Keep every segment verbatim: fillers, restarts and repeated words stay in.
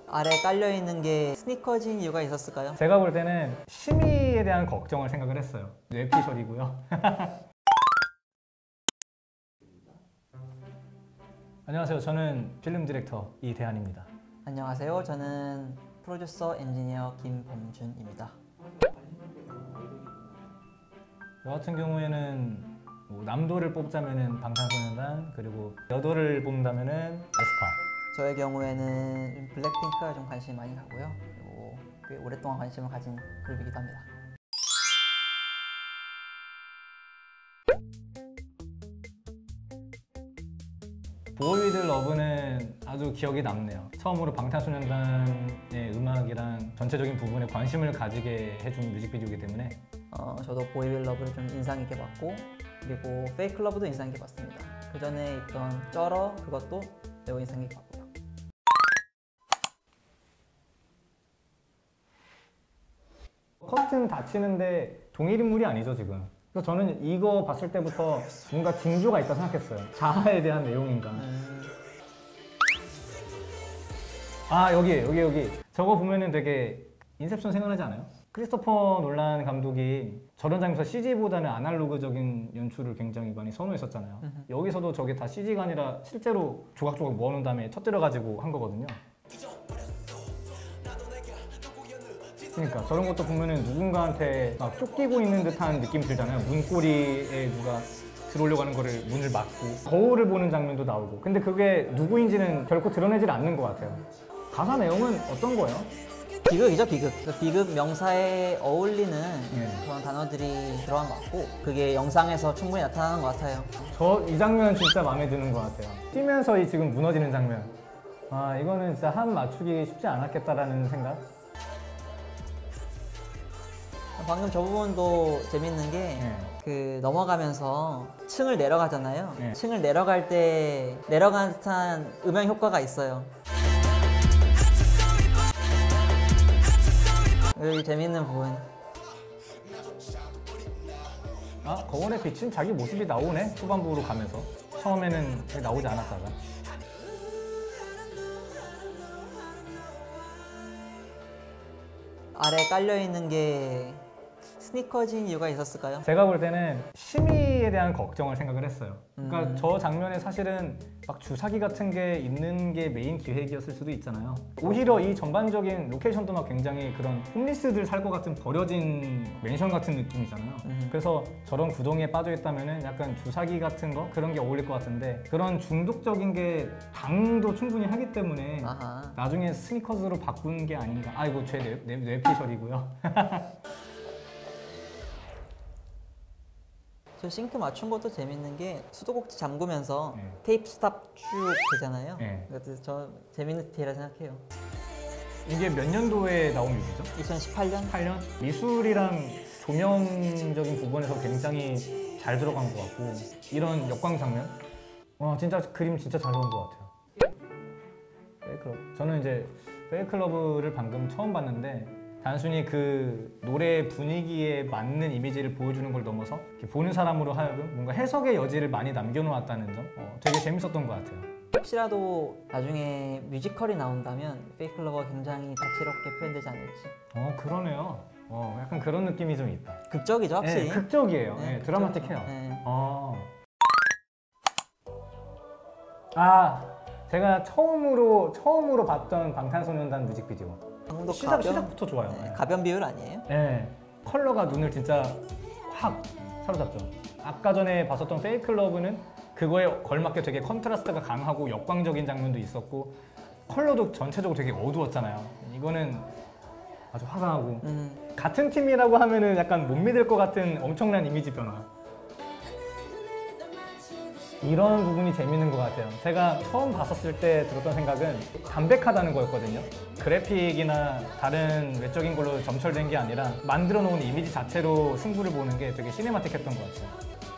아래 깔려있는 게 스니커즈인 이유가 있었을까요? 제가 볼 때는 심의에 대한 걱정을 생각을 했어요. 뇌피셜이고요. 안녕하세요. 저는 필름 디렉터 이대한입니다. 안녕하세요. 저는 프로듀서 엔지니어 김범준입니다. 저 같은 경우에는 뭐 남도를 뽑자면은 방탄소년단, 그리고 여도를 뽑는다면은 에스파. 저의 경우에는 블랙핑크가 좀 관심이 많이 가고요. 그리고 꽤 오랫동안 관심을 가진 그룹이기도 합니다. 보이 위드 러브는 아주 기억이 남네요. 처음으로 방탄소년단의 음악이랑 전체적인 부분에 관심을 가지게 해준 뮤직비디오이기 때문에 어, 저도 보이 윌 러브를 좀 인상 깊게 봤고, 그리고 페이크 러브도 인상 깊게 봤습니다. 그 전에 있던 쩔어, 그것도 매우 인상 깊게 봤고요. 커튼 닫히는데 동일 인물이 아니죠 지금. 그래서 저는 이거 봤을 때부터 뭔가 징조가 있다 생각했어요. 자아에 대한 내용인가. 음... 아 여기 여기 여기 저거 보면은 되게 인셉션 생각나지 않아요? 크리스토퍼 놀란 감독이 저런 장면에서 씨지보다는 아날로그적인 연출을 굉장히 많이 선호했었잖아요. 음흠. 여기서도 저게 다 씨지가 아니라 실제로 조각조각 모아놓은 다음에 터뜨려가지고 한 거거든요. 그러니까 저런 것도 보면은 누군가한테 막 쫓기고 있는 듯한 느낌이 들잖아요. 문고리에 누가 들어오려고 하는 거를 문을 막고 거울을 보는 장면도 나오고. 근데 그게 누구인지는 결코 드러내질 않는 것 같아요. 가사 내용은 어떤 거예요? 비극이죠, 비극. 비극 명사에 어울리는 네. 그런 단어들이 들어간 것 같고, 그게 영상에서 충분히 나타나는 것 같아요. 저 이 장면 진짜 마음에 드는 것 같아요. 뛰면서 이 지금 무너지는 장면. 아 이거는 진짜 한 맞추기 쉽지 않았겠다라는 생각? 방금 저 부분도 재밌는 게, 네. 그 넘어가면서 층을 내려가잖아요. 네. 층을 내려갈 때 내려가는 듯한 음향 효과가 있어요. 여기 재밌는 부분. 아 거울에 비친 자기 모습이 나오네? 후반부로 가면서. 처음에는 나오지 않았다가. 아래 깔려있는 게 스니커즈인 이유가 있었을까요? 제가 볼 때는 심의에 대한 걱정을 생각을 했어요. 그러니까 음. 저 장면에 사실은 막 주사기 같은 게 있는 게 메인 기획이었을 수도 있잖아요. 오히려 이 전반적인 로케이션도 막 굉장히 그런 홈리스들 살 것 같은 버려진 맨션 같은 느낌이잖아요. 음. 그래서 저런 구덩이에 빠져 있다면은 약간 주사기 같은 거 그런 게 어울릴 것 같은데, 그런 중독적인 게 당도 충분히 하기 때문에 아하. 나중에 스니커즈로 바꾼 게 아닌가. 아 이거 제 뇌, 뇌, 뇌피셜이고요. 저 싱크 맞춘 것도 재밌는 게, 수도꼭지 잠그면서 네. 테이프 스탑 쭉 되잖아요. 네. 그래서 저 재밌는 디테일이라 생각해요. 이게 몇 년도에 나온 뮤비죠? 이천십팔 년? 팔 년? 미술이랑 조명적인 부분에서 굉장히 잘 들어간 것 같고, 이런 역광 장면? 와 진짜 그림 진짜 잘 나온 것 같아요. 페이클러브. 저는 이제 페이클러브를 방금 처음 봤는데, 단순히 그 노래 분위기에 맞는 이미지를 보여주는 걸 넘어서 보는 사람으로 하여금 뭔가 해석의 여지를 많이 남겨놓았다는 점, 어, 되게 재밌었던 것 같아요. 혹시라도 나중에 뮤지컬이 나온다면 페이크 러버가 굉장히 다채롭게 표현되지 않을지. 어 그러네요. 어 약간 그런 느낌이 좀 있다. 극적이죠, 확실히. 네, 극적이에요. 네, 네, 극적이죠. 드라마틱해요. 네. 어. 아 제가 처음으로 처음으로 봤던 방탄소년단 뮤직비디오. 방금도 시작, 가변, 시작부터 좋아요. 네, 네. 가변 비율 아니에요? 네, 컬러가 눈을 진짜 확 사로잡죠. 아까 전에 봤었던 페이크 러브는 그거에 걸맞게 되게 컨트라스트가 강하고 역광적인 장면도 있었고, 컬러도 전체적으로 되게 어두웠잖아요. 이거는 아주 화사하고, 음. 같은 팀이라고 하면은 약간 못 믿을 것 같은 엄청난 이미지 변화. 이런 부분이 재밌는 것 같아요. 제가 처음 봤었을 때 들었던 생각은 담백하다는 거였거든요. 그래픽이나 다른 외적인 걸로 점철된 게 아니라 만들어 놓은 이미지 자체로 승부를 보는 게 되게 시네마틱했던 것 같아요.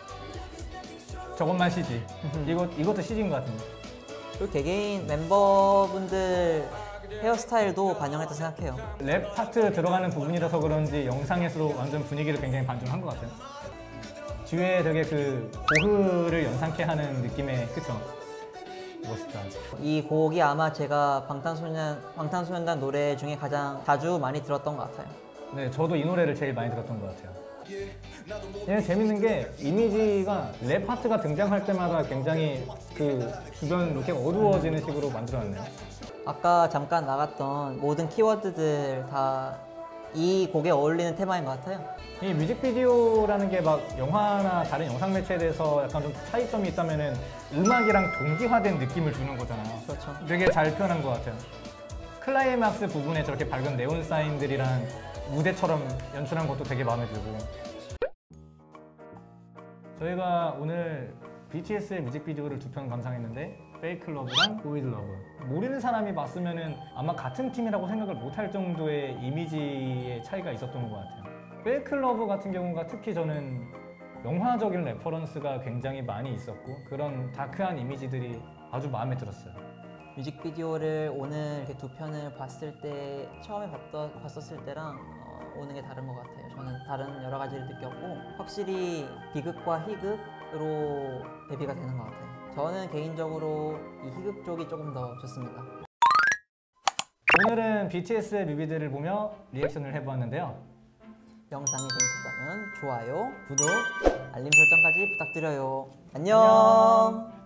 저것만 씨지. 이거, 이것도 씨지인 것 같은데. 그리고 개개인 멤버분들 헤어스타일도 반영했다 생각해요. 랩 파트 들어가는 부분이라서 그런지 영상에서도 완전 분위기를 굉장히 반전한 것 같아요. 뒤에 되게 그 고흐를 연상케 하는 느낌의, 그쵸? 멋있다. 이 곡이 아마 제가 방탄소년, 방탄소년단 노래 중에 가장 자주 많이 들었던 것 같아요. 네, 저도 이 노래를 제일 많이 들었던 것 같아요. 얘는 재밌는 게 이미지가 랩 파트가 등장할 때마다 굉장히 그 주변 이렇게 어두워지는 식으로 만들어놨네요. 아까 잠깐 나갔던 모든 키워드들 다 이 곡에 어울리는 테마인 것 같아요. 이 뮤직비디오라는 게 막 영화나 다른 영상 매체에 대해서 약간 좀 차이점이 있다면은 음악이랑 동기화된 느낌을 주는 거잖아요. 그렇죠. 되게 잘 표현한 것 같아요. 클라이막스 부분에 저렇게 밝은 네온 사인들이랑 무대처럼 연출한 것도 되게 마음에 들고. 저희가 오늘 비티에스의 뮤직비디오를 두 편 감상했는데 페이크 러브랑 Who is Love. 모르는 사람이 봤으면은 아마 같은 팀이라고 생각을 못할 정도의 이미지의 차이가 있었던 것 같아요. 페이크 러브 같은 경우가 특히 저는 영화적인 레퍼런스가 굉장히 많이 있었고 그런 다크한 이미지들이 아주 마음에 들었어요. 뮤직비디오를 오늘 이렇게 두 편을 봤을 때 처음에 봤던, 봤었을 때랑 어, 오는 게 다른 것 같아요. 저는 다른 여러 가지를 느꼈고 확실히 비극과 희극으로 대비가 되는 것 같아요. 저는 개인적으로 이 희극 쪽이 조금 더 좋습니다. 오늘은 비티에스의 뮤비들을 보며 리액션을 해보았는데요. 영상이 재밌었다면 좋아요, 구독, 알림 설정까지 부탁드려요. 안녕.